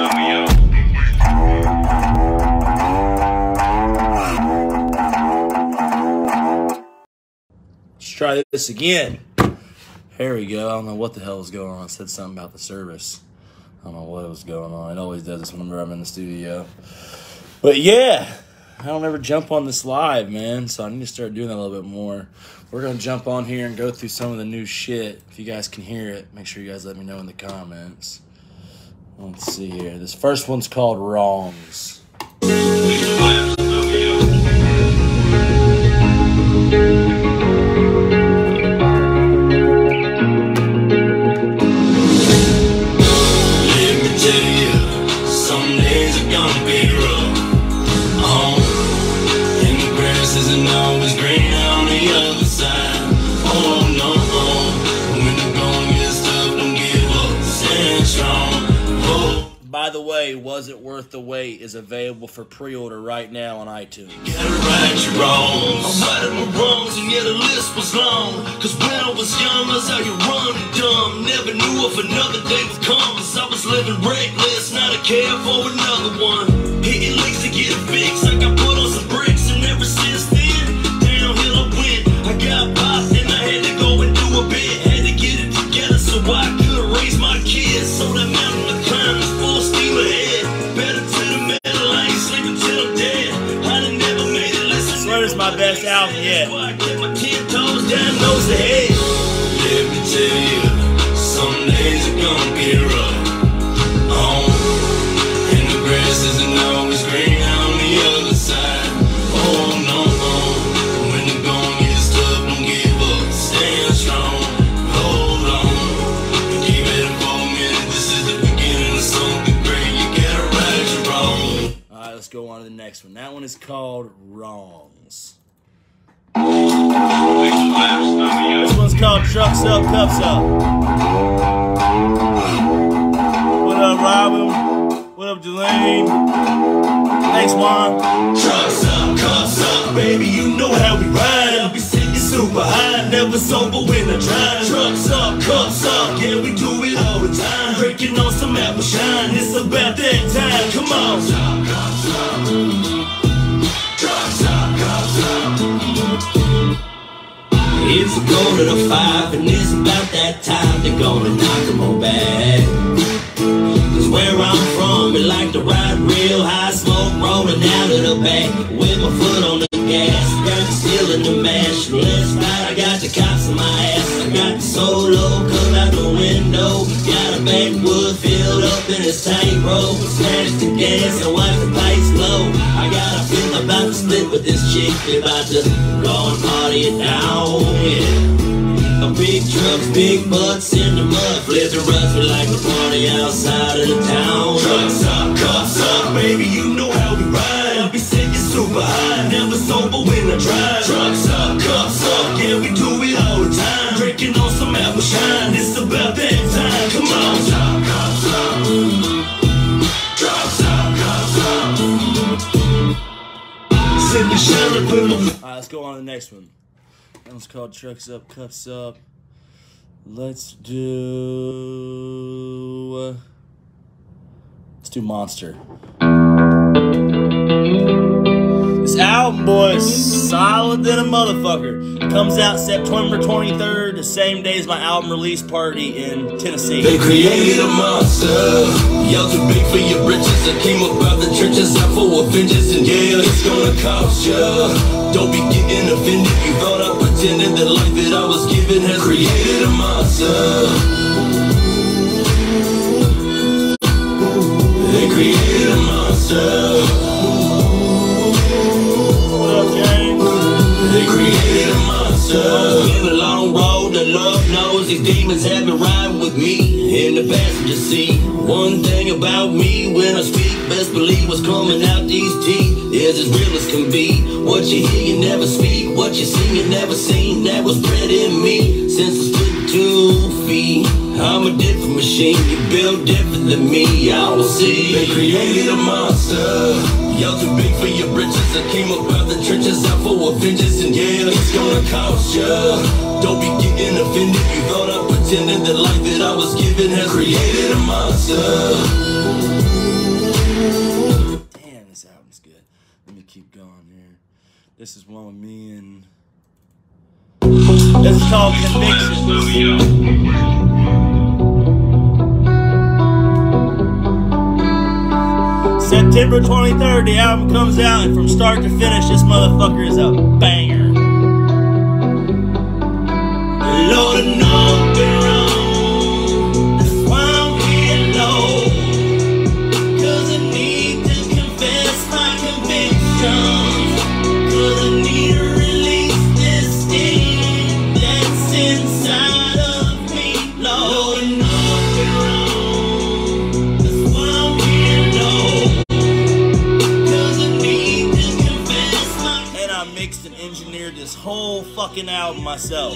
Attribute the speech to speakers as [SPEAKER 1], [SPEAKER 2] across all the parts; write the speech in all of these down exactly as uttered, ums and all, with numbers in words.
[SPEAKER 1] Let's try this again. There we go. I don't know what the hell was going on. I said something about the service. I don't know what was going on. It always does this whenever I'm in the studio. But yeah, I don't ever jump on this live, man. So I need to start doing that a little bit more. We're going to jump on here and go through some of the new shit. If you guys can hear it, make sure you guys let me know in the comments. Let's see here. This first one's called Wrongs. By the way, Was It Worth the Wait is available for pre-order right now on iTunes.
[SPEAKER 2] You gotta right your wrongs. I'm righting my wrongs, and yeah, the list was long. Cause when I was young, I was out here running dumb. Never knew if another day would come. Cause I was living reckless, not a care for another one. Hitting licks to get a fix, I got put on some bricks. And ever since then, downhill I went. I got popped and I had to go and do a bit. Had to get it together so I could raise my kids. So that mountain of crime is full steam ahead. Better to the metal, I ain't sleeping till I'm dead. I done never made it, listen.
[SPEAKER 1] Swear is my best album yet.
[SPEAKER 2] So I kept my ten toes down, nose to head. Let me tell you, some days are gonna be rough. Oh, and the grass isn't always green on the other side. Oh no, no. When the going gets tough, don't give up. Stand strong, hold on. Give it a four minutes. This is the beginning of something great. You gotta right your wrong.
[SPEAKER 1] Alright, let's go on to the next one. That one is called Wrongs. This one's called Trucks Up, Cups Up. What up, Robin? What up, Delane? Thanks, Juan.
[SPEAKER 2] Trucks up, cups up, baby, you know how we ride. I'll be sitting super high, never sober when I drive. Trucks up, cups up, yeah, we do it all the time. Drinking on some apple shine, it's about that time, come on. Trucks up, cups up. It's a go to the five, and it's about that time they're gonna knock them all back. Cause where I'm from, it like to ride real high, smoke rolling out of the back with my foot on the gas. Got me still in the mash. Left side, I got the cops in my ass. I got the solo come out the window. Got a backwood filled up in this tight rope. Smashed the gas and watch the pipes blow. I got a feeling about to split with this chick. We about to go and party it down. Yeah. Big trucks, big butts in the mud. Flip the ruts, we like to party outside of the town. Trucks up, cups up, baby, you know how we ride. I'll be sitting super high, never sober when I drive. Trucks up, cups up, yeah, we do it all the time. Drinking on some apple shine, it's about that time. Come on. Trucks up, cups up, cups up. Send the sheriff in the...
[SPEAKER 1] Alright, let's go on to the next one. That one's called Trucks Up, Cups Up. Let's do... Let's do Monster. This album, boy, is solid than a motherfucker. Comes out September twenty-third, the same day as my album release party in Tennessee.
[SPEAKER 2] They created a monster. Y'all too big for your britches. I came up out the trenches out for vengeance, and yeah, it's gonna cost ya. Don't be getting offended. You thought I pretended that life that I was given has created a monster. They created a monster.
[SPEAKER 1] What up, James?
[SPEAKER 2] They created a monster. In a long road, the Lord knows these demons have been riding with me in the passenger seat. One thing about me, when I speak, best believe what's coming out these teeth is as real as can be. What you hear, you never speak. What you see, you never seen. That was bred in me since I split two feet. I'm a different machine. You built different than me. Y'all see. They created a monster. Y'all too big for your britches. I came up out the trenches out for vengeance, and yeah, it's gonna cost ya. Don't be getting offended. You thought I pretended that life that I was given has created a monster.
[SPEAKER 1] on here. This is one with me and... This is called Convictions. September twenty-third, the album comes out, and from start to finish, this motherfucker is a banger.
[SPEAKER 2] Lord, I know I've been wrong. That's why I'm here low. Cause I need to confess my convictions. Cause I need to release this thing that's inside of me. Lord, I know I've been wrong. That's why I'm here low. Cause I need to confess my...
[SPEAKER 1] And I mixed and engineered this whole fucking album myself.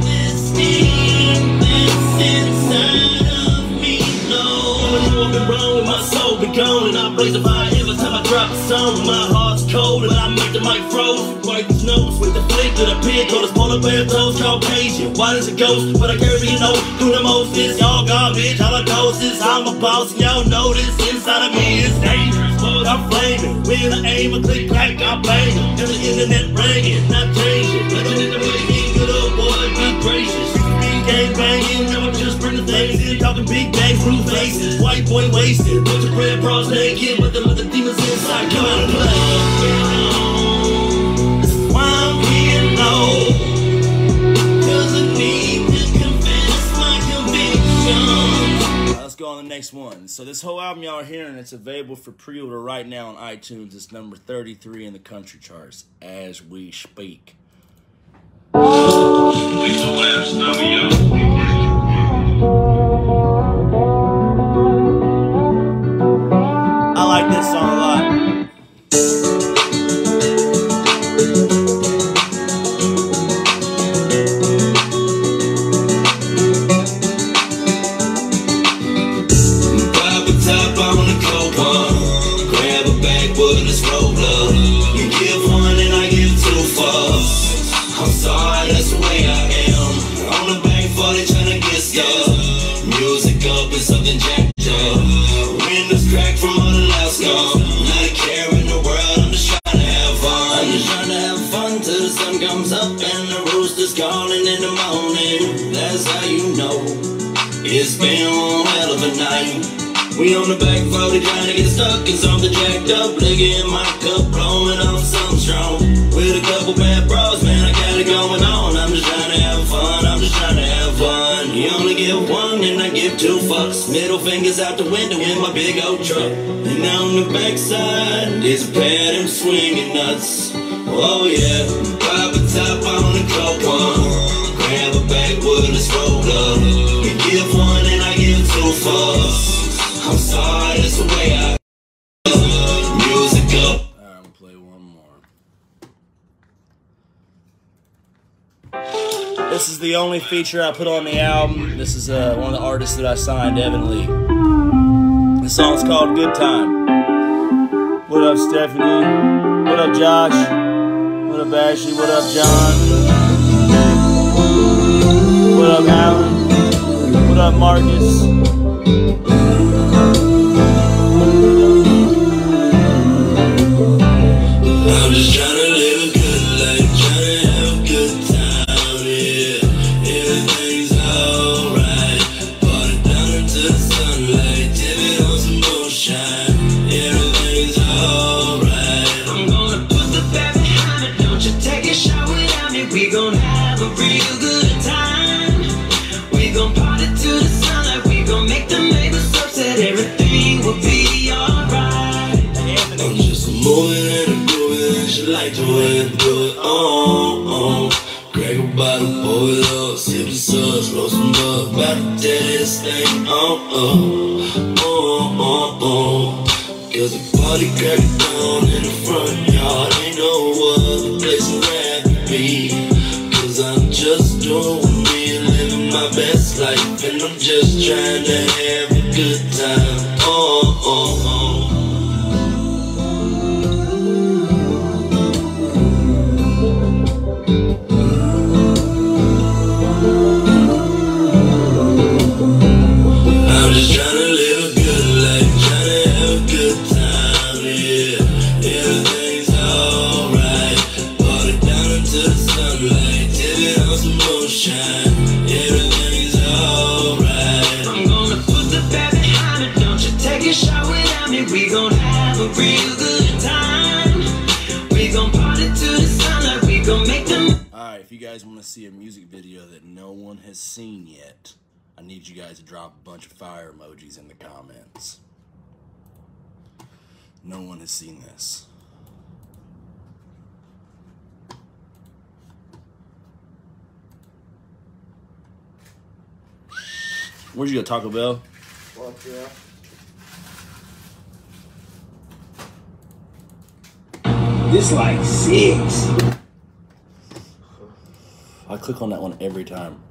[SPEAKER 2] I've been wrong with my soul, been gone, and I blaze the fire every time I drop a song. My heart's cold, and I make the mic froze. Wipe his nose with the flick of the pig, called his polar bear toes, Caucasian. White as a ghost, but I carry you know, do the most is y'all garbage, holocaust. I'm a boss, and y'all know this inside of me is dangerous. But I'm flaming, with an aim, a click, clack, I'm banging. Till the internet ringing, not changing. Living in the way, good old boy, be gracious. Gang banging, never just bring the things in. Talking big bangs, blue faces, white boy wasted. Bunch of bread bras naked, but the, the demons inside come out and play. That's why I'm here low. Cause I need to confess my convictions.
[SPEAKER 1] Right, let's go on the next one. So this whole album y'all are hearing, it's available for pre-order right now on iTunes. It's number thirty-three in the country charts as we speak. I like this song a lot.
[SPEAKER 2] Pop a top on the cold one. Grab a backwood, let's roll up. You give one and I give two fucks. I'm sorry, that's the way I am. On the back forty tryna get stuck. Music up and something jacked up. Windows cracked from all the loud scum. Not a care in the world, I'm just tryna have fun. I'm just tryna have fun till the sun comes up and the rooster's calling in the morning. That's how you know it's been one hell of a night. We on the back forty tryna get stuck in something jacked up. Liquor in my cup, blowing on something strong. With a couple bad bros, man, I got it going on. I'm just trying to have fun, I'm just trying to have fun. You only give one and I give two fucks. Middle fingers out the window in my big old truck. And on the backside, there's a pad and swinging nuts. Oh yeah, pop a top on the coke one. Grab a backwood, let's roll up. You give one and I give two fucks. I'm sorry, that's the way I music up.
[SPEAKER 1] Alright, I'm gonna play one more. This is the only feature I put on the album. This is uh, one of the artists that I signed, Evan Lee. The song's called Good Time. What up, Stephanie? What up, Josh? What up, Ashley? What up, John? What up, Alan? What up, Marcus?
[SPEAKER 2] I'm just trying to live a good life, trying to have a good time, yeah. Everything's alright. Party down into the sunlight, dip it on some moonshine. Everything's alright. I'm gonna put the back behind it, don't you take a shot without me. We gon' have a real good time. We gon' party to the sunlight, we gon' make the neighbors upset. Everything will be alright. I'm just moving and a grooving, and she like the way I do it. Oh, oh. Crack a bottle, pour it up, sip the sauce, roll some love, about to tear this thing. Oh, oh, oh, oh, oh. Cause the party crack it down in the front yard. Ain't no other place I'd rather be. Cause I'm just doing me and living my best life. And I'm just trying to have a good time. Oh, oh, oh. I'm just trying to live a good life, trying to have a good time, yeah. Everything's alright. We gon' have a real good time. We gon' party to the sunlight. We gon' make them.
[SPEAKER 1] Alright, if you guys want to see a music video that no one has seen yet, I need you guys to drop a bunch of fire emojis in the comments. No one has seen this. Where'd you go, Taco Bell?
[SPEAKER 3] Fuck yeah.
[SPEAKER 2] This like six.
[SPEAKER 1] I click on that one every time.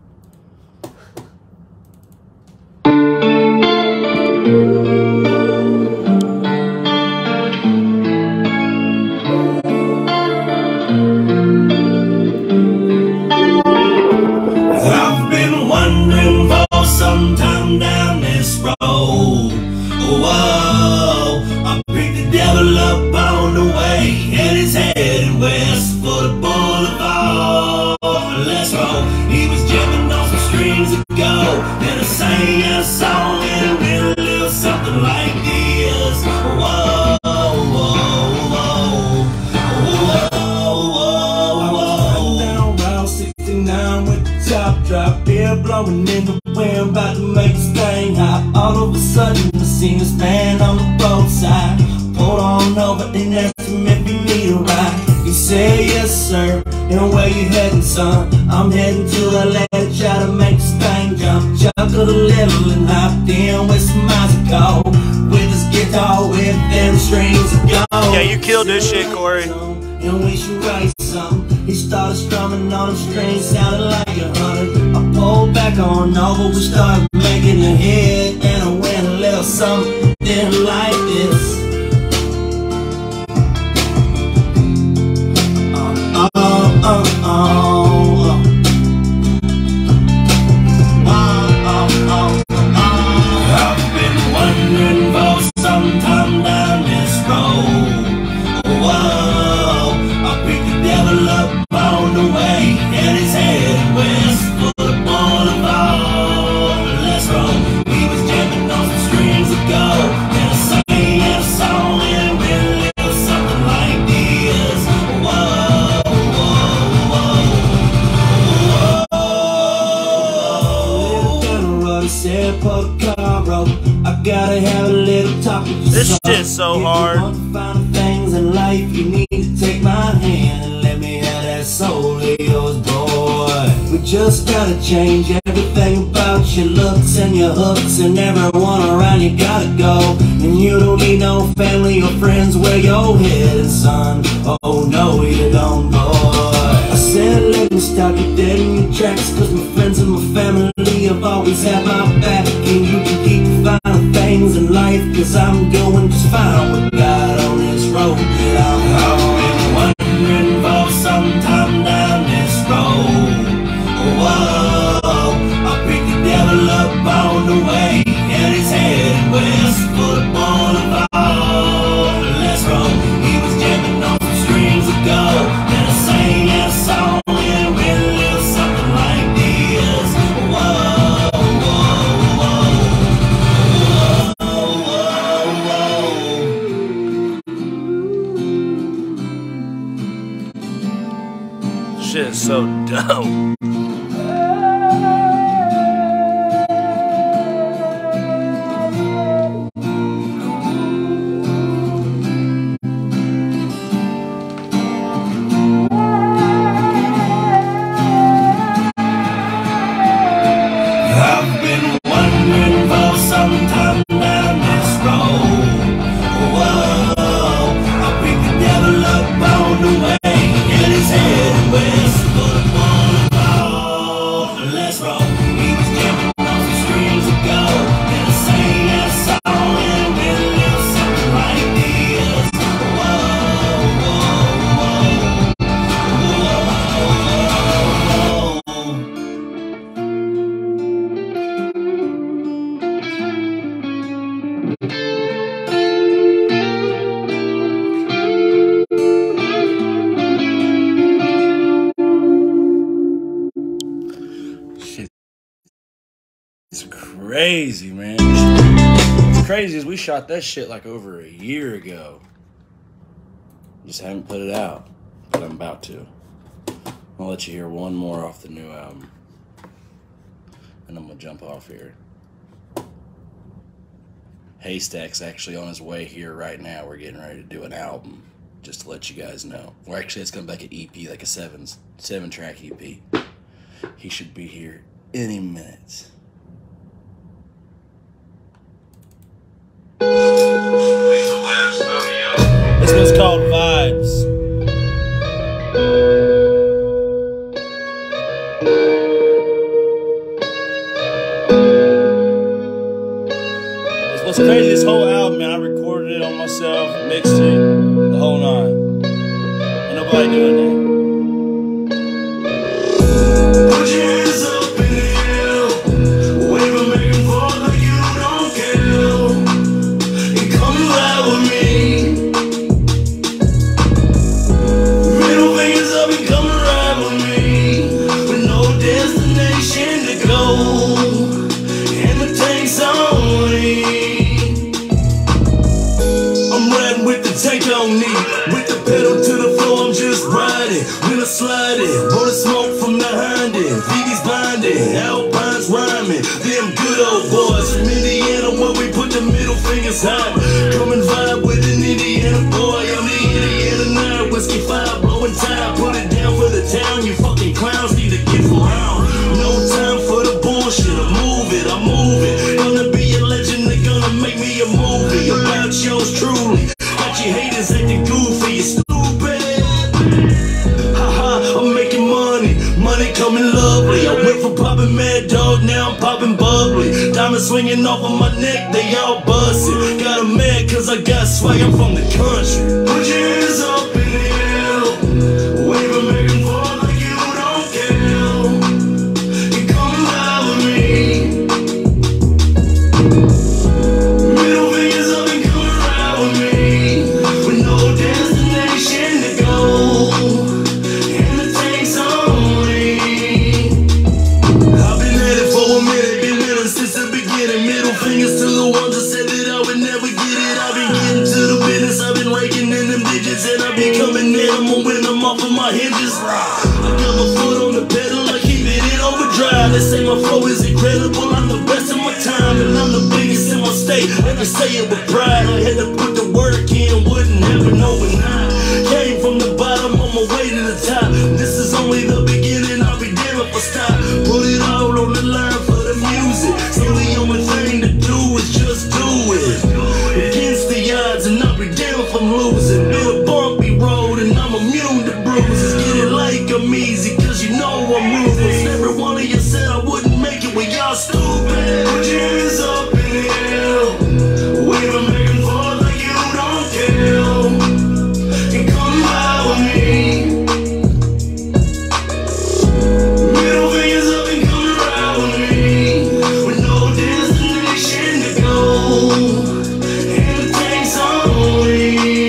[SPEAKER 2] I've been wondering for some time down this road. Whoa, I picked the devil up on the way, and he's heading west for the boulevard. Let's roll. He was jamming on some strings ago, and I sang a song, and it went a little something like this. Whoa, whoa, whoa, whoa, whoa, whoa. Down Route sixty-nine with the top drop, beer blowing in the wind, about to make this thing hot. All of a sudden, I seen this man on the roadside. Pulled on over and asked him if he need a ride. He said, yes sir, and where you heading son? I'm heading to L A to try to make this thing jump. Chuckled a little and hopped in with some Mozico, with his guitar with them strings of gold.
[SPEAKER 3] Yeah, you killed this shit, Corey.
[SPEAKER 2] And we should write something. He started strumming on the strings, sounded like a hundred. I pulled back on over, we started making a hit, and I went a little something like this. Oh, oh, oh, oh. Oh, oh, oh. I've been wondering for some time down this road. Whoa, I picked the devil up on the way, and he's heading west for the boulevard. Let's roll. He was jamming on some strings ago, and I sang a song, and it went a little something like this. Whoa, whoa, whoa, whoa. Little down the road, he said, pull the car up. I gotta have a little talk with you.
[SPEAKER 3] This shit's so hard.
[SPEAKER 2] If you want to find things in life, you need to take my hand and let me have that soul of yours, boy. We just gotta change everything about your looks and your hooks, and everyone around you gotta go. And you don't need no family or friends where you're headed, son. Oh no, you don't, boy. I said let me stop you dead in your tracks, cause my friends and my family have always had my back. And you can keep finding things in life, cause I'm doing just fine with God on this road that I'm on. I've been wondering for some time down this road. Whoa, I picked the devil up on the way, and he's heading west for the boulevard. Let's roll. He was jamming on some strings ago, and I sang that song, and it went a little something like this. Whoa, whoa, whoa, whoa, whoa.
[SPEAKER 3] Shit is so dope.
[SPEAKER 2] I've been wondering for some time down this road. Whoa, I picked the devil up on the way, and he's heading west for the boulevard. Let's roll. He was jamming on some strings ago, and I sang that song, and it went a little something like this. Whoa, whoa, whoa, whoa, whoa.
[SPEAKER 1] Shit, it's crazy, man. crazy is we shot that shit like over a year ago. Just haven't put it out, but I'm about to. I'll let you hear one more off the new album. And I'm gonna jump off here. Haystack's actually on his way here right now. We're getting ready to do an album, just to let you guys know. Or actually, it's gonna be like an E P, like a seven, seven track E P. He should be here any minute. This one's called Vibes. What's crazy, this whole album, man, I recorded it on myself, mixed it, the whole nine. Ain't nobody doing that.
[SPEAKER 2] Put your hands up in the air, wave and make 'em fall like you don't care, and come ride with me. Middle fingers up and come ride with me, with no destination to go, and the tank's on me. Tank on me, with the pedal to the floor, I'm just riding. When I slide it, roll the smoke from behind it. V D's blinding, Alpine's rhyming. Them good old boys from Indiana, where we put the middle fingers high. Come and vibe with an Indiana boy. I'm the Indiana nine, whiskey five, blowing time. Put it down for the town, you fucking clowns need to get around. No time for the bullshit, I move it, I move it. Gonna be a legend, they gonna make me a movie about yours truly. You haters acting goofy, you stupid. Haha, I'm making money, money coming lovely. I went from popping Mad Dog, now I'm popping bubbly. Diamonds swinging off of my neck, they all busted. Got 'em mad cause I got swag, I'm from the country. Put your hands up in the air, wave and make 'em fall like you don't care, and come ride with me. Middle fingers up and come ride with me. Fingers to the ones that said that I would never get it. I've been getting to the business, I've been raking in them digits, and I be coming in, I'm gonna win them off of my hinges. I got my foot on the pedal, I keep it in overdrive. They say my flow is incredible, I'm the best in my time, and I'm the biggest in my state. I can say it with pride, I had to put the work in, wouldn't ever know when I came from the bottom, on my way to the top. This is only the beginning, I'll be damn if I stop. Put it all on the line for the music, so the only thing to do is just do it. Against the odds, and I'll be damn if I'm losing. Been a bumpy road, and I'm immune to bruises. Get it like I'm easy, cause you know I'm ruthless. Every one of you said I wouldn't make it, well y'all stupid. Put your hands up in the air, wave and make 'em fall like you don't care, and come ride with me. Middle fingers up and come ride with me, with no destination to go, and the tank's on me.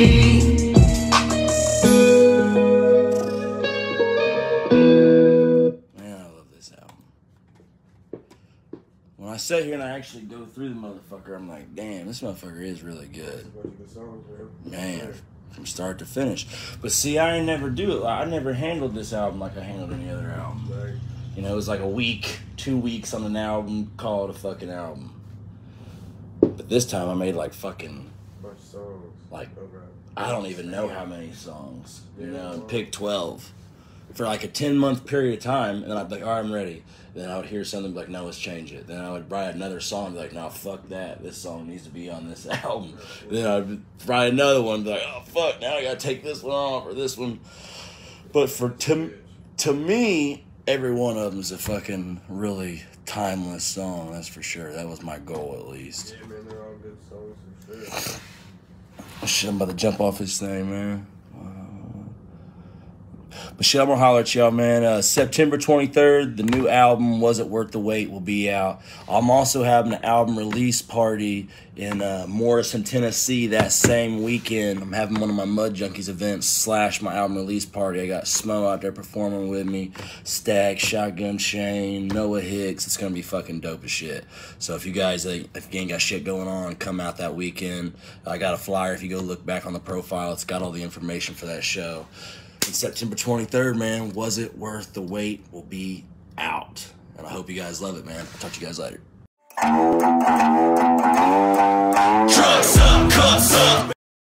[SPEAKER 1] Man, I love this album. When I sit here and I actually go through the motherfucker, I'm like, damn, this motherfucker is really good. Man, from start to finish. But see, I ain't never do it. I never handled this album like I handled any other album. You know, it was like a week, two weeks on an album, call it a fucking album. But this time I made like fucking, like, I don't even know how many songs, you know, and picked twelve. For like a ten month period of time, and then I'd be like, all right, I'm ready. Then I would hear something, be like, no, let's change it. Then I would write another song, and be like, no, fuck that. This song needs to be on this album. Then I'd write another one, and be like, oh, fuck, now I gotta take this one off, or this one. But for, to, to me, every one of them is a fucking really timeless song, that's for sure. That was my goal, at least.
[SPEAKER 3] Yeah, man, they're all good songs for sure.
[SPEAKER 1] Shit, I'm about to jump off this thing, man. But shit, I'm gonna holler at y'all, man. Uh, September twenty-third, the new album, Was It Worth the Wait, will be out. I'm also having an album release party in uh, Morrison, Tennessee that same weekend. I'm having one of my Mud Junkies events slash my album release party. I got Smo out there performing with me, Stag, Shotgun Shane, Noah Hicks. It's gonna be fucking dope as shit. So if you guys, uh, if you ain't got shit going on, come out that weekend. I got a flyer. If you go look back on the profile, it's got all the information for that show. And September twenty-third, man, Was It Worth the Wait will be out. And I hope you guys love it, man. I'll talk to you guys later.
[SPEAKER 2] Trucks up, cups up.